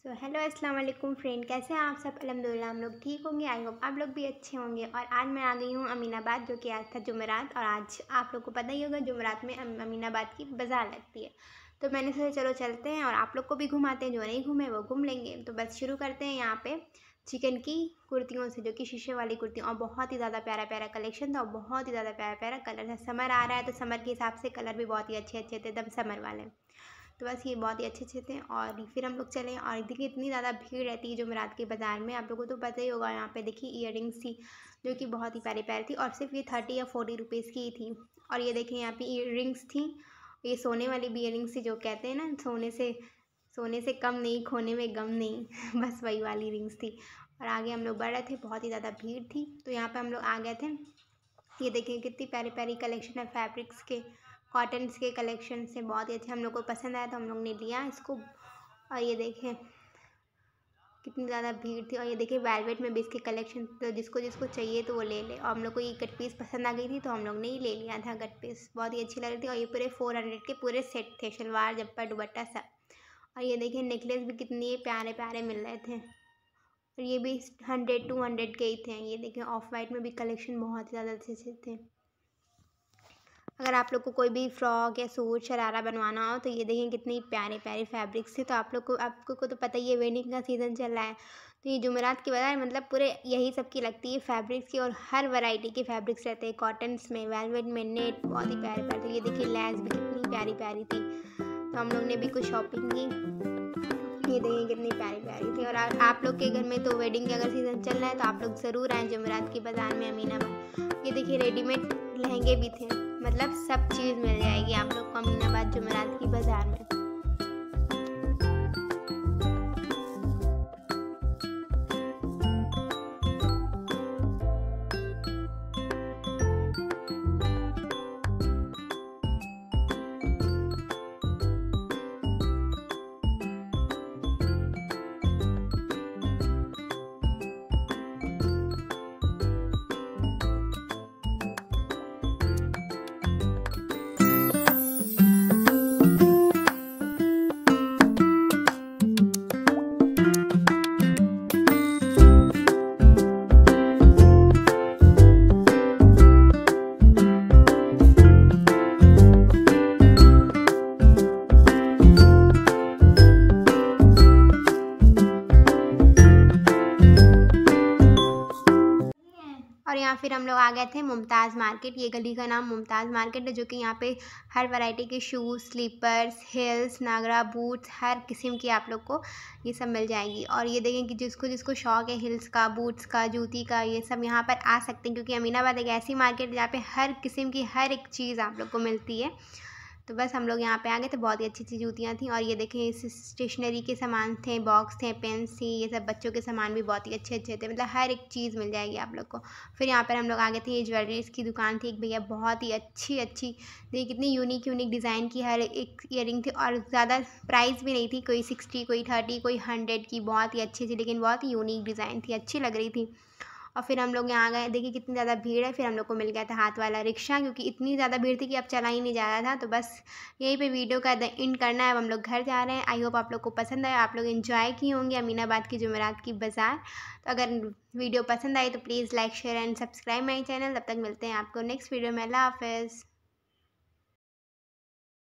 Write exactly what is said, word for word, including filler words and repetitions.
So hello अस्सलाम वालेकुम friend, कैसे हैं आप सब। अल्हम्दुलिल्लाह हम लोग ठीक होंगे। आई होप आप लोग भी अच्छे होंगे। और आज मैं आ गई हूँ अमीनाबाद, जो कि आज था जुमेरात। और आज आप लोग को पता ही होगा जुमेरात में अमीनाबाद की बाज़ार लगती है। तो मैंने सोचा चलो चलते हैं और आप लोग को भी घुमाते हैं, जो नहीं घूमे वो घूम लेंगे। तो बस शुरू करते हैं यहाँ पे चिकन की कुर्तियों से, जो कि शीशे वाली कुर्तियाँ। और बहुत ही ज़्यादा प्यारा प्यारा कलेक्शन था और बहुत ही ज़्यादा प्यारा प्यारा कलर था। समर आ रहा है तो समर के हिसाब से कलर भी बहुत ही अच्छे अच्छे थे, एकदम समर वाले। तो बस ये बहुत ही अच्छे अच्छे थे। और फिर हम लोग चले और देखिए इतनी ज़्यादा भीड़ रहती है जुमेरात के बाज़ार में, आप लोगों को तो पता ही होगा। यहाँ पे देखिए ईयरिंग्स थी जो कि बहुत ही प्यारी प्यारी थी और सिर्फ ये थर्टी या फोर्टी रुपीज़ की ही थी। और ये देखिए यहाँ पे ईयरिंग्स थी, ये सोने वाली भी ईयरिंग्स थी, जो कहते हैं ना सोने से सोने से कम नहीं, खोने में गम नहीं बस वही वाली रिंग्स थी। और आगे हम लोग बढ़ रहे थे, बहुत ही ज़्यादा भीड़ थी। तो यहाँ पर हम लोग आ गए थे। ये देखिए कितनी प्यारी प्यारी कलेक्शन है फैब्रिक्स के, कॉटन्स के कलेक्शन से, बहुत ही अच्छे हम लोग को पसंद आया तो हम लोग ने लिया इसको। और ये देखें कितनी ज़्यादा भीड़ थी। और ये देखिए वेलवेट में भी इसके कलेक्शन, तो जिसको जिसको चाहिए तो वो ले ले। और हम लोग को ये कट पीस पसंद आ गई थी तो हम लोग ने ही ले लिया था कट पीस, बहुत ही अच्छी लग रही थी। और ये पूरे फोर हंड्रेड के पूरे सेट थे, शलवार जब्बा दुपट्टा सब। और ये देखिए नेकलेस भी कितने प्यारे प्यारे मिल रहे थे, और ये भी हंड्रेड टू हंड्रेड के ही थे। ये देखिए ऑफ वाइट में भी कलेक्शन बहुत ही ज़्यादा अच्छे अच्छे थे। अगर आप लोग को कोई भी फ्रॉक या सूट शरारा बनवाना हो तो ये देखिए कितनी प्यारे प्यारे फैब्रिक्स थे। तो आप लोग को आपको को तो पता ही है वेडिंग का सीज़न चल रहा है, तो ये जुमेरात की बाज़ार मतलब पूरे यही सब की लगती है फैब्रिक्स की। और हर वैरायटी के फैब्रिक्स रहते हैं, कॉटन्स में, वेलवेट में, नेट, बहुत ही प्यारे प्यारे थे। ये देखिए लैस भी कितनी प्यारी प्यारी थी, तो हम लोग ने भी कुछ शॉपिंग की। ये देखिए कितनी प्यारी प्यारी थी। और आ, आप लोग के घर में तो वेडिंग का अगर सीज़न चल रहा है तो आप लोग ज़रूर आएँ जुमेरात की बाज़ार में अमीनाबाद। ये देखिए रेडीमेड लहंगे भी थे, मतलब सब चीज़ मिल जाएगी आप लोग को अमीनाबाद जुमेरात की बाज़ार में। और यहाँ फिर हम लोग आ गए थे मुमताज़ मार्केट। ये गली का नाम मुमताज़ मार्केट है, जो कि यहाँ पे हर वैरायटी के shoes, slippers, heels, nagra boots, हर किस्म की आप लोग को ये सब मिल जाएगी। और ये देखें कि जिसको जिसको शौक़ है हिल्स का, बूट्स का, जूती का, ये सब यहाँ पर आ सकते हैं, क्योंकि अमीनाबाद एक ऐसी मार्केट है जहाँ पे हर किस्म की हर एक चीज़ आप लोग को मिलती है। तो बस हम लोग यहाँ पे आ गए थे, बहुत ही अच्छी अच्छी जूतियाँ थी। और ये देखें इस स्टेशनरी के सामान थे, बॉक्स थे, पेन्स थी, ये सब बच्चों के सामान भी बहुत ही अच्छे अच्छे थे, मतलब हर एक चीज़ मिल जाएगी आप लोग को। फिर यहाँ पर हम लोग आ गए थे, ये ज्वेलरीज़ की दुकान थी एक भैया, बहुत ही अच्छी अच्छी, देखिए कितनी यूनिक यूनिक डिज़ाइन की हर एक ईयरिंग थी। और ज़्यादा प्राइस भी नहीं थी, कोई सिक्सटी, कोई थर्टी, कोई हंड्रेड की, बहुत ही अच्छी थी, लेकिन बहुत ही यूनिक डिज़ाइन थी, अच्छी लग रही थी। और फिर हम लोग यहाँ आ गए, देखिए कितनी ज़्यादा भीड़ है। फिर हम लोग को मिल गया था हाथ वाला रिक्शा, क्योंकि इतनी ज़्यादा भीड़ थी कि अब चला ही नहीं जा रहा था। तो बस यहीं पे वीडियो का एंड करना है, अब हम लोग घर जा रहे हैं। आई होप आप लोग को पसंद आया, आप लोग एंजॉय किए होंगे अमीनाबाद की जुमेरात की बाज़ार। तो अगर वीडियो पसंद आई तो please like, share and subscribe my channel. तब तक मिलते हैं आपको नेक्स्ट वीडियो में। अल्लाह हाफ़िज़।